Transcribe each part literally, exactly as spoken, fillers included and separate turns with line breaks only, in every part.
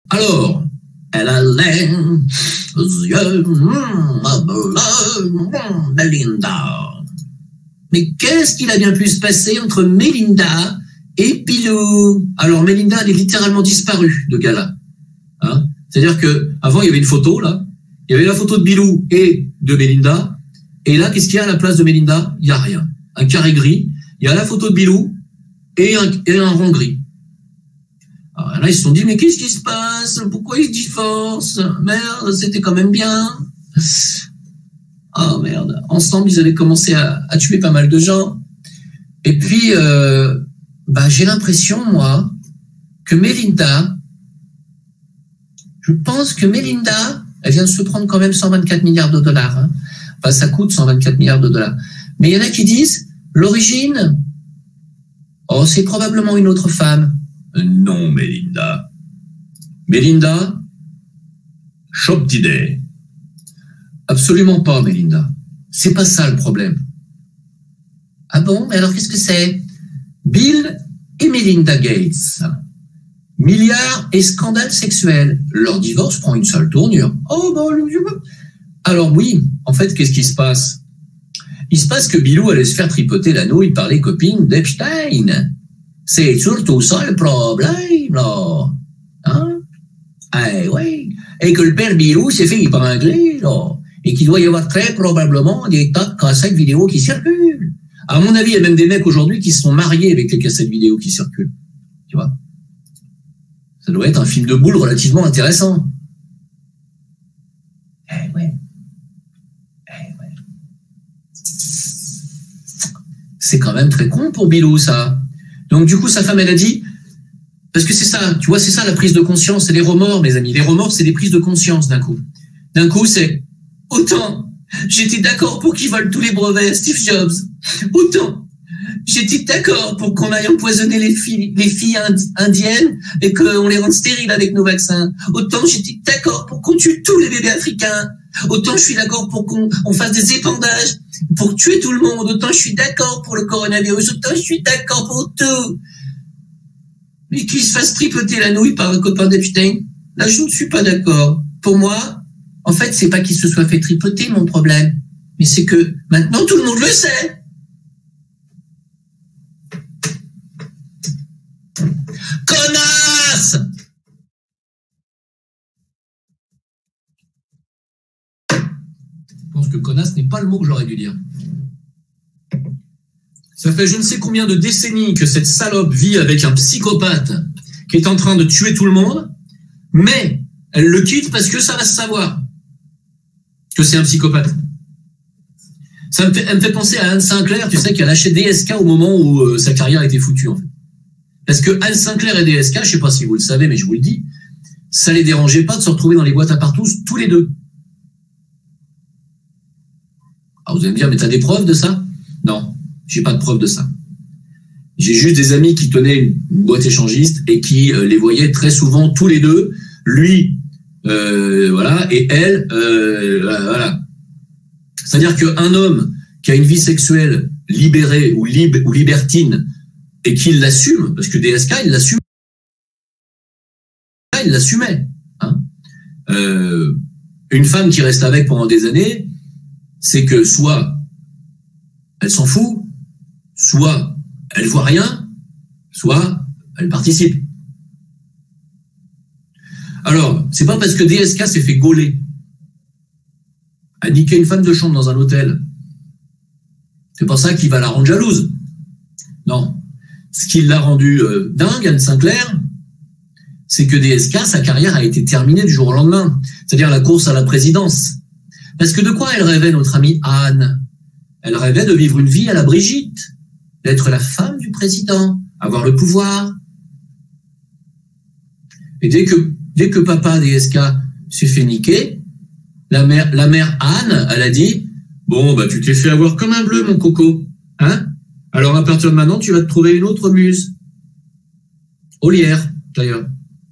Alors, elle a les yeux bleus, Melinda. Mais qu'est-ce qu'il a bien pu se passer entre Melinda et Bilou? Alors, Melinda, elle est littéralement disparue de gala. Hein? C'est-à-dire que avant il y avait une photo, là. Il y avait la photo de Bilou et de Melinda. Et là, qu'est-ce qu'il y a à la place de Melinda? Il n'y a rien. Un carré gris. Il y a la photo de Bilou et un, et un rond gris. Alors là, ils se sont dit, mais qu'est-ce qui se passe? Pourquoi ils se divorcent? Merde, c'était quand même bien. Oh merde. Ensemble, ils avaient commencé à, à tuer pas mal de gens. Et puis, euh, bah, j'ai l'impression, moi, que Melinda, je pense que Melinda, elle vient de se prendre quand même cent vingt-quatre milliards de dollars. Hein. Enfin, ça coûte cent vingt-quatre milliards de dollars. Mais il y en a qui disent, l'origine, oh, c'est probablement une autre femme. Non, Melinda. Melinda, shop d'idées. Absolument pas, Melinda. C'est pas ça le problème. Ah bon? Mais alors qu'est-ce que c'est? Bill et Melinda Gates. Milliards et scandales sexuels. Leur divorce prend une sale tournure. Oh, bon, alors oui, en fait, qu'est-ce qui se passe? Il se passe que Bilou allait se faire tripoter la nouille par les copines d'Epstein. C'est surtout ça le problème, là. Hein? Eh oui. Et que le père Bilou s'est fait épingler, là. Et qu'il doit y avoir très probablement des tas de cassettes vidéo qui circulent. À mon avis, il y a même des mecs aujourd'hui qui se sont mariés avec les cassettes vidéo qui circulent. Tu vois? Ça doit être un film de boule relativement intéressant. Eh ouais. Eh ouais. C'est quand même très con pour Bilou, ça. Donc, du coup, sa femme, elle a dit, parce que c'est ça, tu vois, c'est ça la prise de conscience, c'est les remords, mes amis. Les remords, c'est des prises de conscience d'un coup. D'un coup, c'est, autant, j'étais d'accord pour qu'ils volent tous les brevets, Steve Jobs. Autant, j'étais d'accord pour qu'on aille empoisonner les filles, les filles indiennes et qu'on les rende stériles avec nos vaccins. Autant, j'étais d'accord pour qu'on tue tous les bébés africains. Autant, je suis d'accord pour qu'on on fasse des épandages pour tuer tout le monde. Autant, je suis d'accord pour le coronavirus. Autant, je suis d'accord pour tout. Mais qu'il se fasse tripoter la nouille par un copain d'Epstein, là, je ne suis pas d'accord. Pour moi, en fait, c'est pas qu'il se soit fait tripoter, mon problème. Mais c'est que maintenant, tout le monde le sait. Connasse! Je pense que connasse n'est pas le mot que j'aurais dû dire. Ça fait je ne sais combien de décennies que cette salope vit avec un psychopathe qui est en train de tuer tout le monde, mais elle le quitte parce que ça va se savoir que c'est un psychopathe. Ça me fait, elle me fait penser à Anne Sinclair, tu sais, qui a lâché D S K au moment où euh, sa carrière était foutue, en fait. Parce que Anne Sinclair et D S K, je sais pas si vous le savez, mais je vous le dis, ça les dérangeait pas de se retrouver dans les boîtes à partous tous les deux. Alors vous allez me dire, mais t'as des preuves de ça? Non, j'ai pas de preuves de ça. J'ai juste des amis qui tenaient une boîte échangiste et qui euh, les voyaient très souvent tous les deux, lui, euh, voilà, et elle, euh, voilà. C'est-à-dire qu'un homme qui a une vie sexuelle libérée ou, lib ou libertine et qu'il l'assume, parce que D S K, il l'assume, il l'assumait. Hein. Euh, une femme qui reste avec pendant des années, c'est que soit elle s'en fout, soit elle voit rien, soit elle participe. Alors, c'est pas parce que D S K s'est fait gauler à niquer une femme de chambre dans un hôtel, c'est pas ça qui va la rendre jalouse. Non. Ce qui l'a rendu euh, dingue, Anne Sinclair, c'est que D S K, sa carrière a été terminée du jour au lendemain. C'est-à-dire la course à la présidence. Parce que de quoi elle rêvait, notre amie Anne? Elle rêvait de vivre une vie à la Brigitte, d'être la femme du président, avoir le pouvoir. Et dès que, dès que papa D S K s'est fait niquer, la mère, la mère Anne, elle a dit, bon, bah, tu t'es fait avoir comme un bleu, mon coco. Hein? Alors, à partir de maintenant, tu vas te trouver une autre muse. Ollière, d'ailleurs.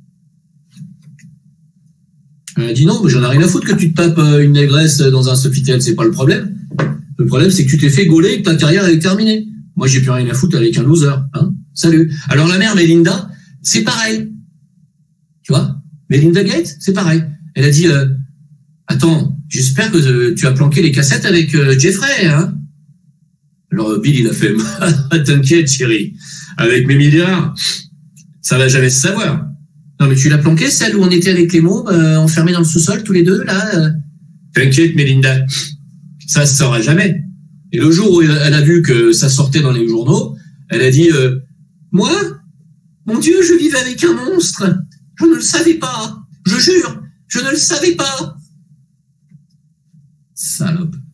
Elle a dit non, mais j'en ai rien à foutre que tu te tapes une négresse dans un Sofitel, c'est pas le problème. Le problème, c'est que tu t'es fait gauler et que ta carrière est terminée. Moi, j'ai plus rien à foutre avec un loser. Hein? Salut. Alors, la mère Melinda, c'est pareil. Tu vois? Melinda Gates, c'est pareil. Elle a dit, euh, attends, j'espère que euh, tu as planqué les cassettes avec euh, Jeffrey, hein. Alors Bill, il a fait, t'inquiète chérie, avec mes milliards, ça va jamais se savoir. Non mais tu l'as planqué, celle où on était avec les mômes, euh, enfermés dans le sous-sol tous les deux, là euh... T'inquiète Melinda, ça se saura jamais. Et le jour où elle a vu que ça sortait dans les journaux, elle a dit, euh, moi, mon Dieu, je vivais avec un monstre, je ne le savais pas, je jure, je ne le savais pas. Salope.